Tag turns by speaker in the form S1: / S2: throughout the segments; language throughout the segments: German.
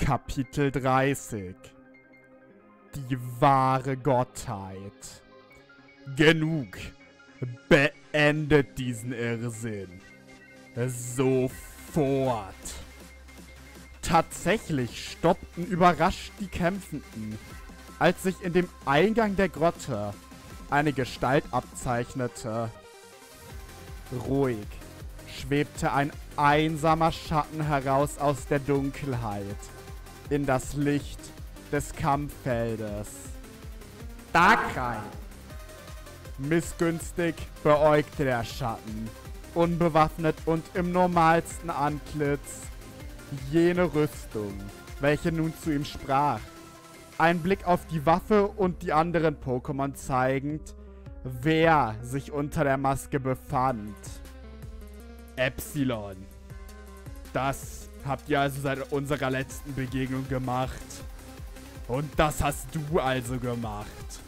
S1: Kapitel 30. Die wahre Gottheit. Genug. Beendet diesen Irrsinn. Sofort. Tatsächlich stoppten überrascht die Kämpfenden, als sich in dem Eingang der Grotte eine Gestalt abzeichnete. Ruhig schwebte ein einsamer Schatten heraus aus der Dunkelheit in das Licht des Kampffeldes. Darkrai! Missgünstig beäugte der Schatten, unbewaffnet und im normalsten Antlitz, jene Rüstung, welche nun zu ihm sprach. Ein Blick auf die Waffe und die anderen Pokémon zeigend, wer sich unter der Maske befand. Epsilon. Das habt ihr also seit unserer letzten Begegnung gemacht. Und das hast du also gemacht.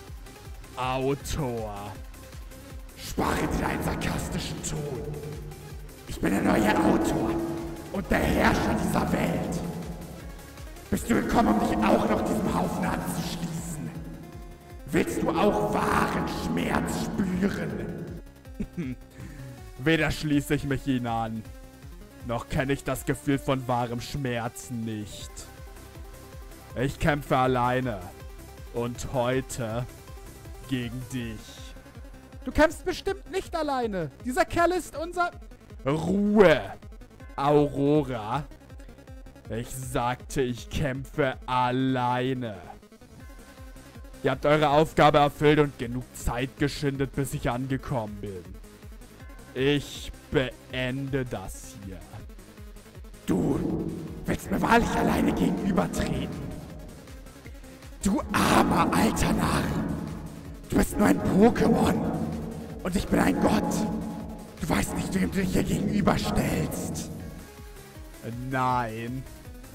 S1: Autor.
S2: Sprache in einen sarkastischen Ton. Ich bin der neue Autor und der Herrscher dieser Welt. Bist du gekommen, um dich auch noch diesem Haufen anzuschließen? Willst du auch wahren Schmerz spüren?
S1: Weder schließe ich mich ihnen an, noch kenne ich das Gefühl von wahrem Schmerzen nicht. Ich kämpfe alleine und heute gegen dich. Du kämpfst bestimmt nicht alleine. Dieser Kerl ist unser... Ruhe, Aurora. Ich sagte, ich kämpfe alleine. Ihr habt eure Aufgabe erfüllt und genug Zeit geschindet, bis ich angekommen bin. Ich beende das hier.
S2: Du willst mir wahrlich alleine gegenübertreten. Du armer alter Narr. Du bist nur ein Pokémon. Und ich bin ein Gott. Du weißt nicht, wem du dich hier gegenüberstellst.
S1: Nein.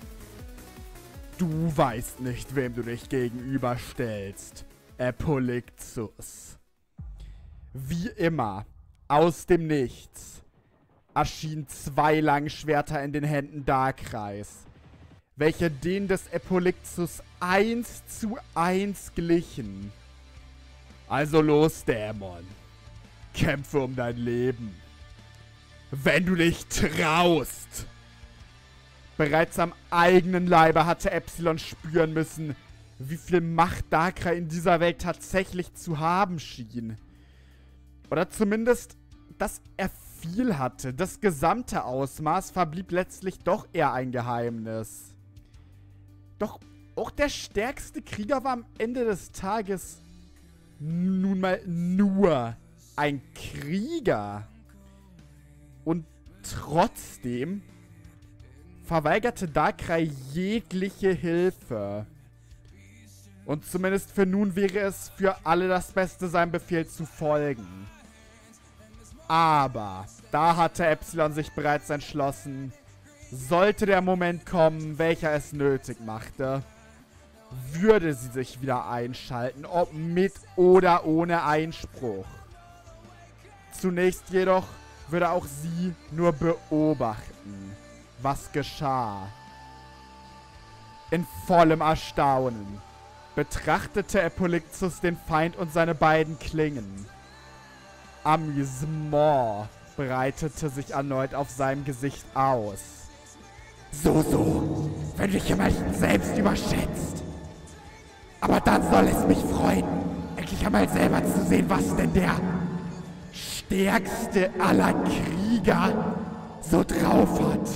S1: Du weißt nicht, wem du dich gegenüberstellst. Apolyctus. Wie immer, aus dem Nichts, erschienen 2 Langschwerter in den Händen Darkrais, welche denen des Apolyctus 1:1 glichen. Also los, Dämon. Kämpfe um dein Leben. Wenn du dich traust. Bereits am eigenen Leibe hatte Epsilon spüren müssen, wie viel Macht Darkrai in dieser Welt tatsächlich zu haben schien. Oder zumindest, dass er viel hatte. Das gesamte Ausmaß verblieb letztlich doch eher ein Geheimnis. Doch auch der stärkste Krieger war am Ende des Tages nun mal nur ein Krieger. Und trotzdem verweigerte Darkrai jegliche Hilfe. Und zumindest für nun wäre es für alle das Beste, seinem Befehl zu folgen. Aber da hatte Epsilon sich bereits entschlossen, sollte der Moment kommen, welcher es nötig machte, würde sie sich wieder einschalten, ob mit oder ohne Einspruch. Zunächst jedoch würde auch sie nur beobachten, was geschah. In vollem Erstaunen betrachtete Apolyctus den Feind und seine beiden Klingen. Amüsement breitete sich erneut auf seinem Gesicht aus.
S2: So, wenn du dich einmal selbst überschätzt. Aber dann soll es mich freuen, endlich einmal selber zu sehen, was denn der stärkste aller Krieger so drauf hat.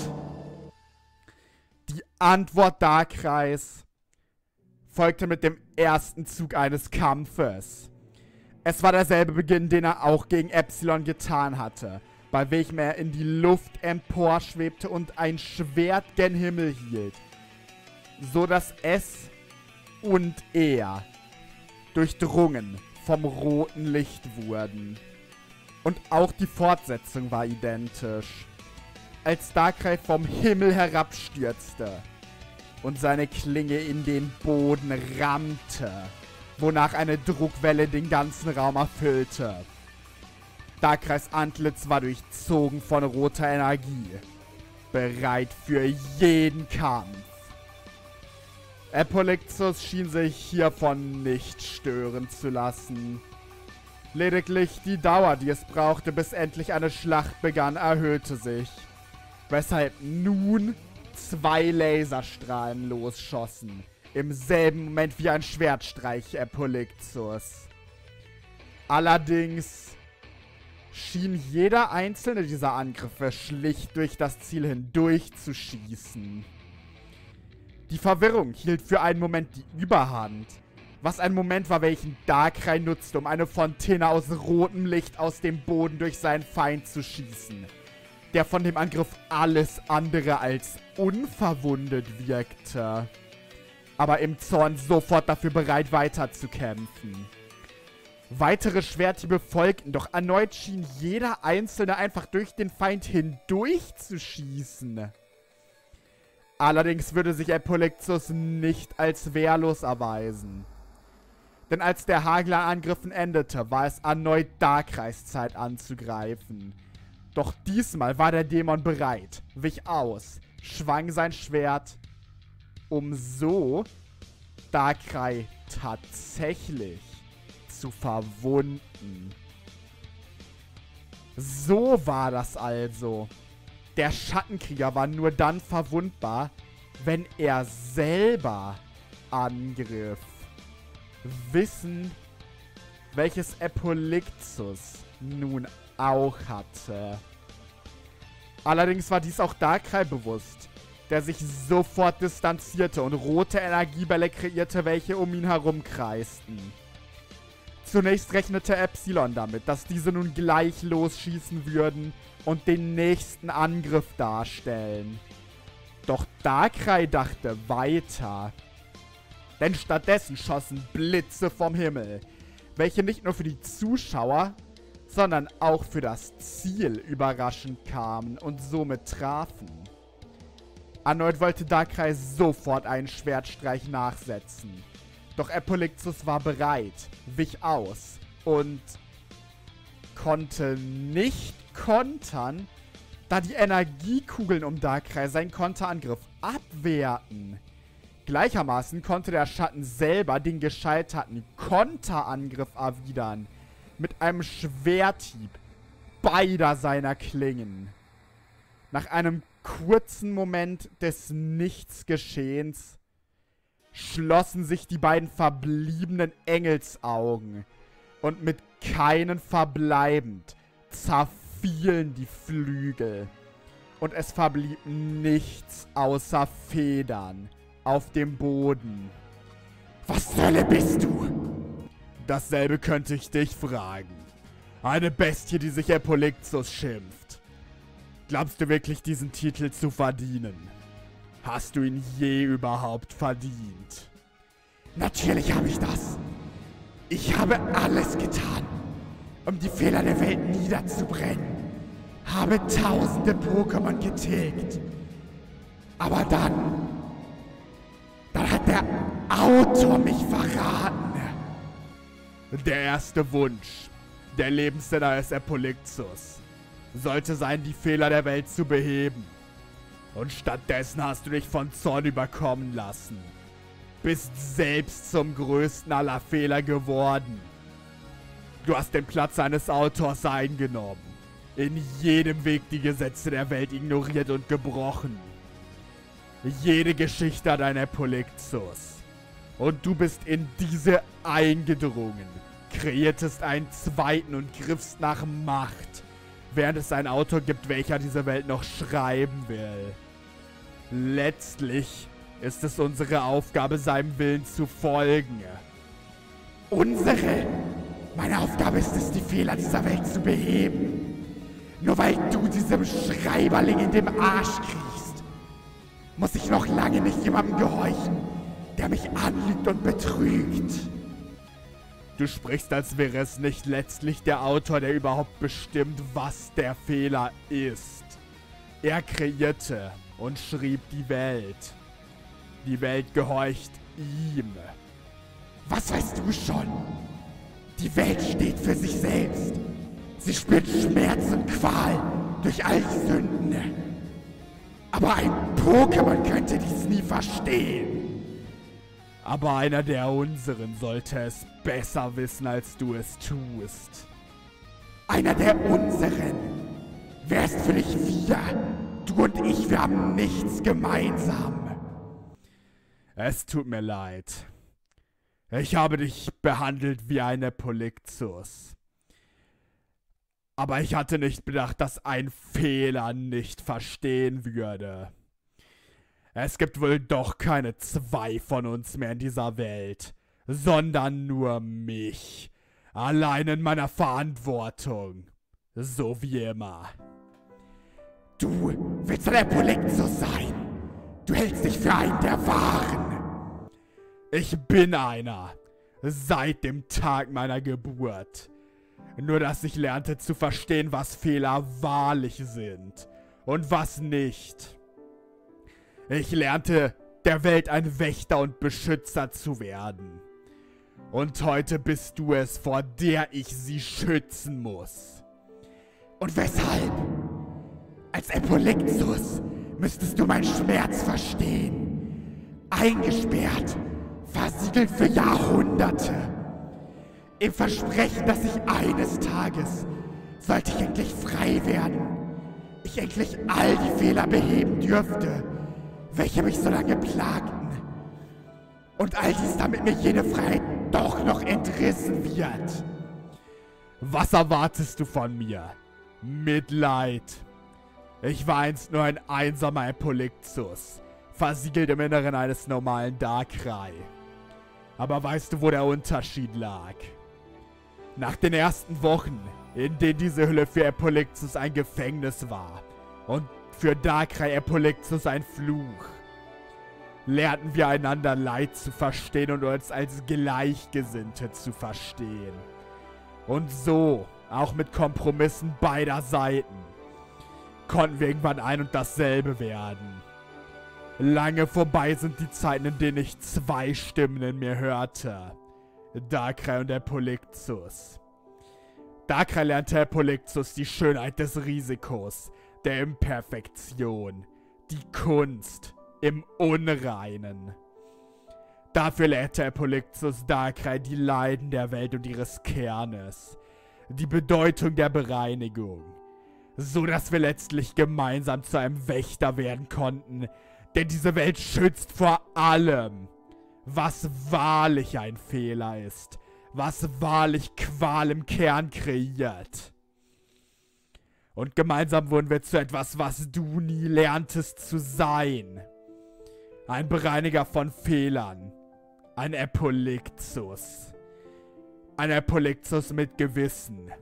S1: Die Antwort Darkrais folgte mit dem ersten Zug eines Kampfes. Es war derselbe Beginn, den er auch gegen Epsilon getan hatte, bei welchem er in die Luft emporschwebte und ein Schwert gen Himmel hielt, so dass es und er durchdrungen vom roten Licht wurden. Und auch die Fortsetzung war identisch. Als Darkrai vom Himmel herabstürzte und seine Klinge in den Boden rammte, wonach eine Druckwelle den ganzen Raum erfüllte. Darkrais Antlitz war durchzogen von roter Energie, bereit für jeden Kampf. Apolyxus schien sich hiervon nicht stören zu lassen. Lediglich die Dauer, die es brauchte, bis endlich eine Schlacht begann, erhöhte sich. Weshalb nun 2 Laserstrahlen losschossen. Im selben Moment wie ein Schwertstreich Apolyxus. Allerdings schien jeder einzelne dieser Angriffe schlicht durch das Ziel hindurch zu schießen. Die Verwirrung hielt für einen Moment die Überhand. Was ein Moment war, welchen Darkrai nutzte, um eine Fontäne aus rotem Licht aus dem Boden durch seinen Feind zu schießen. Der von dem Angriff alles andere als unverwundet wirkte. Aber im Zorn sofort dafür bereit, weiterzukämpfen. Weitere Schwerthiebe folgten, doch erneut schien jeder Einzelne einfach durch den Feind hindurch zu schießen. Allerdings würde sich Apolyxus nicht als wehrlos erweisen. Denn als der Hagel an Angriffen endete, war es erneut Darkrais Zeit anzugreifen. Doch diesmal war der Dämon bereit, wich aus, schwang sein Schwert, um so Darkrai tatsächlich zu verwunden. So war das also. Der Schattenkrieger war nur dann verwundbar, wenn er selber angriff. Wissen, welches Apolyxus nun auch hatte. Allerdings war dies auch Darkrai bewusst, der sich sofort distanzierte und rote Energiebälle kreierte, welche um ihn herum kreisten. Zunächst rechnete Epsilon damit, dass diese nun gleich losschießen würden und den nächsten Angriff darstellen. Doch Darkrai dachte weiter. Denn stattdessen schossen Blitze vom Himmel, welche nicht nur für die Zuschauer, sondern auch für das Ziel überraschend kamen und somit trafen. Erneut wollte Darkrai sofort einen Schwertstreich nachsetzen. Doch Apolyxus war bereit, wich aus und konnte nicht kontern, da die Energiekugeln um Darkrai seinen Konterangriff abwehrten. Gleichermaßen konnte der Schatten selber den gescheiterten Konterangriff erwidern, mit einem Schwerthieb beider seiner Klingen. Nach einem kurzen Moment des Nichtsgeschehens schlossen sich die beiden verbliebenen Engelsaugen und mit keinen verbleibend zerfielen die Flügel und es verblieb nichts außer Federn auf dem Boden.
S2: Was zur Hölle bist du?
S1: Dasselbe könnte ich dich fragen. Eine Bestie, die sich Apolyxus schimpft. Glaubst du wirklich, diesen Titel zu verdienen? Hast du ihn je überhaupt verdient?
S2: Natürlich habe ich das. Ich habe alles getan, um die Fehler der Welt niederzubrennen. Habe tausende Pokémon getilgt. Aber dann hat der Autor mich verraten.
S1: Der erste Wunsch, der Lebenssinner eines Apolyxus, sollte sein, die Fehler der Welt zu beheben. Und stattdessen hast du dich von Zorn überkommen lassen. Bist selbst zum größten aller Fehler geworden. Du hast den Platz eines Autors eingenommen. In jedem Weg die Gesetze der Welt ignoriert und gebrochen. Jede Geschichte hat ein Apolyxus. Und du bist in diese eingedrungen, kreiertest einen zweiten und griffst nach Macht, während es einen Autor gibt, welcher diese Welt noch schreiben will. Letztlich ist es unsere Aufgabe, seinem Willen zu folgen.
S2: Unsere? Meine Aufgabe ist es, die Fehler dieser Welt zu beheben. Nur weil du diesem Schreiberling in dem Arsch kriechst, muss ich noch lange nicht jemandem gehorchen, der mich anlügt und betrügt.
S1: Du sprichst, als wäre es nicht letztlich der Autor, der überhaupt bestimmt, was der Fehler ist. Er kreierte und schrieb die Welt. Die Welt gehorcht ihm.
S2: Was weißt du schon? Die Welt steht für sich selbst. Sie spürt Schmerz und Qual durch all die Sünden. Aber ein Pokémon könnte dies nie verstehen.
S1: Aber einer der unseren sollte es besser wissen, als du es tust.
S2: Einer der unseren? Wer ist für dich wir? Du und ich, wir haben nichts gemeinsam.
S1: Es tut mir leid. Ich habe dich behandelt wie ein Apolyctus. Aber ich hatte nicht bedacht, dass ein Fehler nicht verstehen würde. Es gibt wohl doch keine zwei von uns mehr in dieser Welt, sondern nur mich. Allein in meiner Verantwortung. So wie immer.
S2: Du willst ein Apolyctus sein. Du hältst dich für einen der Wahren.
S1: Ich bin einer. Seit dem Tag meiner Geburt. Nur dass ich lernte zu verstehen, was Fehler wahrlich sind und was nicht. Ich lernte, der Welt ein Wächter und Beschützer zu werden. Und heute bist du es, vor der ich sie schützen muss.
S2: Und weshalb? Als Apolyctus müsstest du meinen Schmerz verstehen. Eingesperrt, versiegelt für Jahrhunderte. Im Versprechen, dass ich eines Tages, sollte ich endlich frei werden, ich endlich all die Fehler beheben dürfte, welche mich so lange plagten. Und all dies, damit mir jene Freiheit doch noch entrissen wird.
S1: Was erwartest du von mir? Mitleid. Ich war einst nur ein einsamer Apolyctus, versiegelt im Inneren eines normalen Darkrai. Aber weißt du, wo der Unterschied lag? Nach den ersten Wochen, in denen diese Hülle für Apolyctus ein Gefängnis war und für Darkrai Apolyctus ein Fluch, lernten wir einander Leid zu verstehen und uns als Gleichgesinnte zu verstehen. Und so, auch mit Kompromissen beider Seiten, konnten wir irgendwann ein und dasselbe werden. Lange vorbei sind die Zeiten, in denen ich zwei Stimmen in mir hörte. Darkrai und Apolyctus. Darkrai lernte Apolyctus die Schönheit des Risikos, der Imperfektion, die Kunst im Unreinen. Dafür lehrte Apolyctus Darkrai die Leiden der Welt und ihres Kernes, die Bedeutung der Bereinigung, so dass wir letztlich gemeinsam zu einem Wächter werden konnten, der diese Welt schützt vor allem, was wahrlich ein Fehler ist, was wahrlich Qual im Kern kreiert. Und gemeinsam wurden wir zu etwas, was du nie lerntest zu sein. Ein Bereiniger von Fehlern. Ein Apolyctus. Ein Apolyctus mit Gewissen.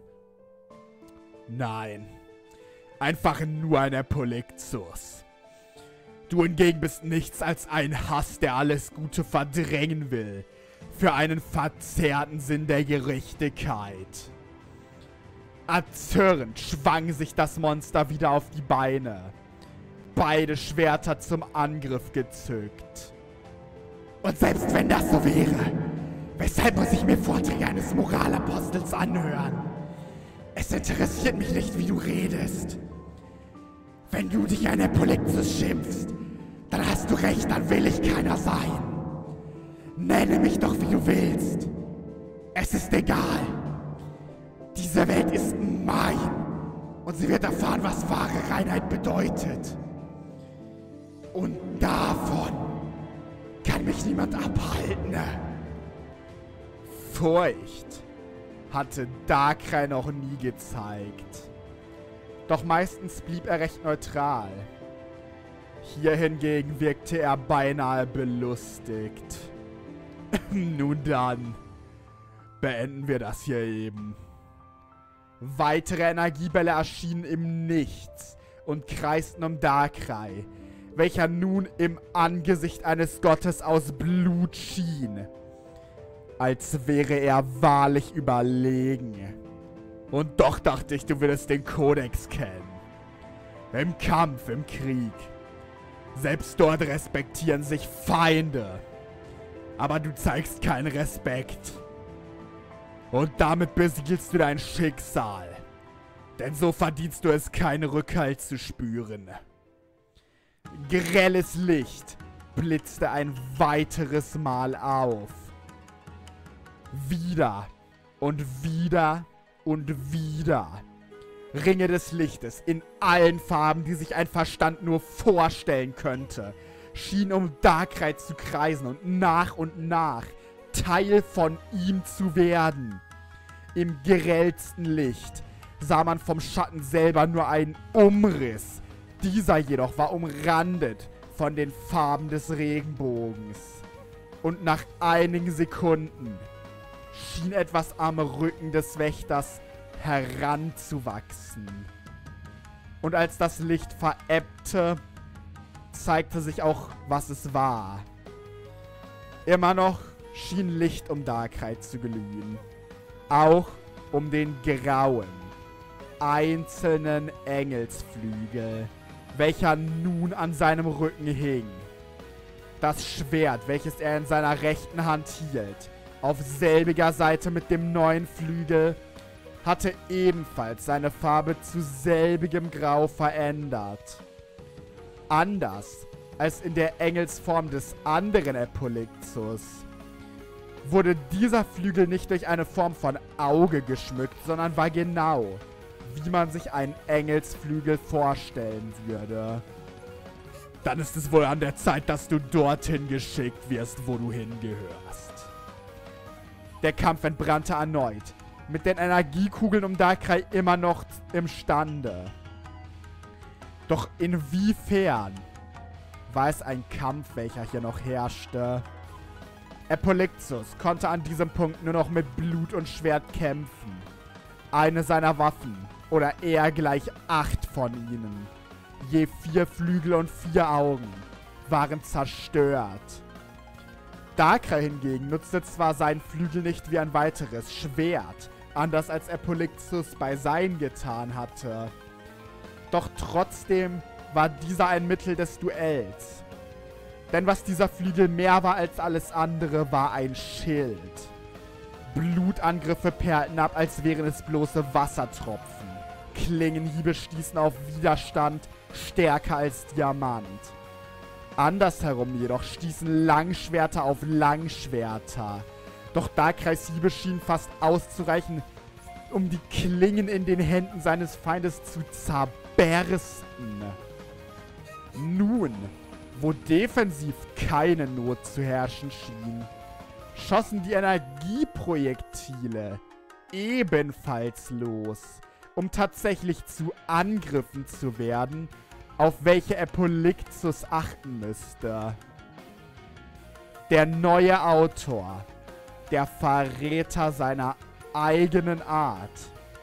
S1: Nein. Einfach nur ein Apolyctus. Du hingegen bist nichts als ein Hass, der alles Gute verdrängen will. Für einen verzerrten Sinn der Gerechtigkeit. Erzürnt schwang sich das Monster wieder auf die Beine. Beide Schwerter zum Angriff gezückt.
S2: Und selbst wenn das so wäre, weshalb muss ich mir Vorträge eines Moralapostels anhören? Es interessiert mich nicht, wie du redest. Wenn du dich ein Apolyctus schimpfst, dann hast du recht, dann will ich keiner sein. Nenne mich doch, wie du willst. Es ist egal. Diese Welt ist mein und sie wird erfahren, was wahre Reinheit bedeutet. Und davon kann mich niemand abhalten.
S1: Furcht hatte Darkrai noch nie gezeigt. Doch meistens blieb er recht neutral. Hier hingegen wirkte er beinahe belustigt. Nun dann, beenden wir das hier eben. Weitere Energiebälle erschienen im Nichts und kreisten um Darkrai, welcher nun im Angesicht eines Gottes aus Blut schien, als wäre er wahrlich überlegen. Und doch dachte ich, du würdest den Kodex kennen. Im Kampf, im Krieg. Selbst dort respektieren sich Feinde. Aber du zeigst keinen Respekt. Und damit besiegelst du dein Schicksal. Denn so verdienst du es, keinen Rückhalt zu spüren. Grelles Licht blitzte ein weiteres Mal auf. Wieder und wieder und wieder. Ringe des Lichtes in allen Farben, die sich ein Verstand nur vorstellen könnte, schienen um Darkrai zu kreisen und nach Teil von ihm zu werden. Im grellsten Licht sah man vom Schatten selber nur einen Umriss. Dieser jedoch war umrandet von den Farben des Regenbogens. Und nach einigen Sekunden schien etwas am Rücken des Wächters heranzuwachsen. Und als das Licht verebbte, zeigte sich auch, was es war. Immer noch schien Licht um Darkrai zu glühen. Auch um den grauen, einzelnen Engelsflügel, welcher nun an seinem Rücken hing. Das Schwert, welches er in seiner rechten Hand hielt, auf selbiger Seite mit dem neuen Flügel, hatte ebenfalls seine Farbe zu selbigem Grau verändert. Anders als in der Engelsform des anderen Epauletzus wurde dieser Flügel nicht durch eine Form von Auge geschmückt, sondern war genau, wie man sich einen Engelsflügel vorstellen würde. Dann ist es wohl an der Zeit, dass du dorthin geschickt wirst, wo du hingehörst. Der Kampf entbrannte erneut, mit den Energiekugeln um Darkrai immer noch imstande. Doch inwiefern war es ein Kampf, welcher hier noch herrschte? Epauletzus konnte an diesem Punkt nur noch mit Blut und Schwert kämpfen. Eine seiner Waffen, oder eher gleich 8 von ihnen, je 4 Flügel und 4 Augen, waren zerstört. Darkrai hingegen nutzte zwar seinen Flügel nicht wie ein weiteres Schwert, anders als Epauletzus bei seinen getan hatte. Doch trotzdem war dieser ein Mittel des Duells. Denn was dieser Flügel mehr war als alles andere, war ein Schild. Blutangriffe perlten ab, als wären es bloße Wassertropfen. Klingenhiebe stießen auf Widerstand, stärker als Diamant. Andersherum jedoch stießen Langschwerter auf Langschwerter. Doch Darkrais Hiebe schienen fast auszureichen, um die Klingen in den Händen seines Feindes zu zerbersten. Nun, wo defensiv keine Not zu herrschen schien, schossen die Energieprojektile ebenfalls los, um tatsächlich zu Angriffen zu werden, auf welche Epauletzus achten müsste. Der neue Autor, der Verräter seiner eigenen Art,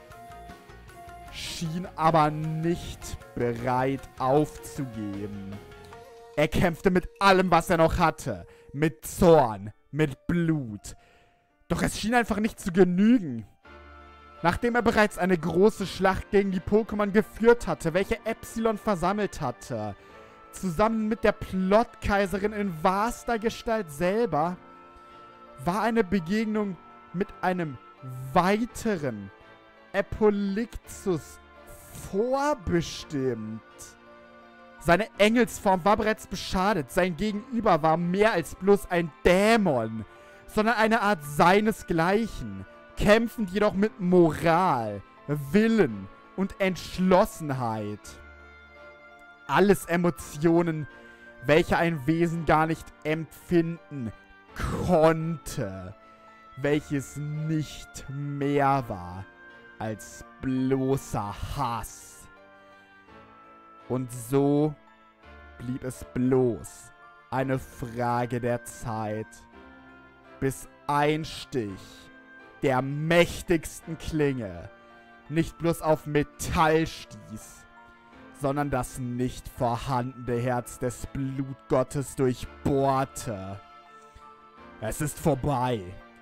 S1: schien aber nicht bereit aufzugeben. Er kämpfte mit allem, was er noch hatte. Mit Zorn, mit Blut. Doch es schien einfach nicht zu genügen. Nachdem er bereits eine große Schlacht gegen die Pokémon geführt hatte, welche Epsilon versammelt hatte, zusammen mit der Plottkaiserin in wahrster Gestalt selber, war eine Begegnung mit einem weiteren Epauletzus vorbestimmt. Seine Engelsform war bereits beschadet. Sein Gegenüber war mehr als bloß ein Dämon, sondern eine Art seinesgleichen, kämpfend jedoch mit Moral, Willen und Entschlossenheit. Alles Emotionen, welche ein Wesen gar nicht empfinden konnte, welches nicht mehr war als bloßer Hass. Und so blieb es bloß eine Frage der Zeit, bis ein Stich der mächtigsten Klinge nicht bloß auf Metall stieß, sondern das nicht vorhandene Herz des Blutgottes durchbohrte. Es ist vorbei.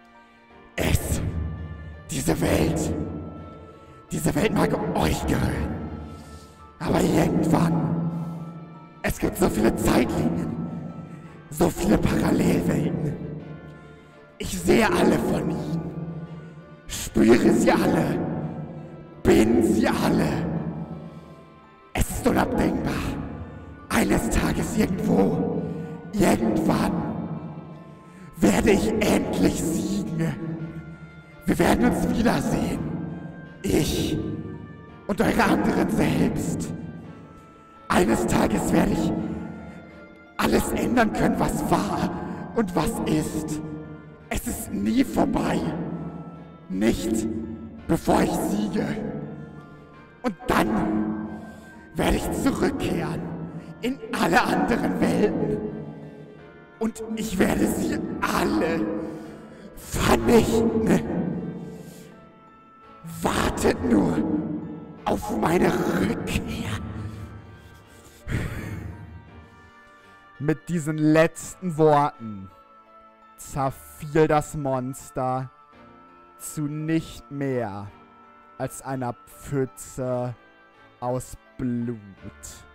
S2: Diese Welt mag euch gehören. Aber irgendwann, es gibt so viele Zeitlinien, so viele Parallelwelten. Ich sehe alle von ihnen, spüre sie alle, bin sie alle. Es ist unabdingbar, eines Tages irgendwo, irgendwann werde ich endlich siegen. Wir werden uns wiedersehen. Ich und eure anderen selbst. Eines Tages werde ich alles ändern können, was war und was ist. Es ist nie vorbei. Nicht, bevor ich siege. Und dann werde ich zurückkehren in alle anderen Welten. Und ich werde sie alle vernichten. Wartet nur auf meine Rückkehr.
S1: Mit diesen letzten Worten zerfiel das Monster zu nicht mehr als einer Pfütze aus Blut.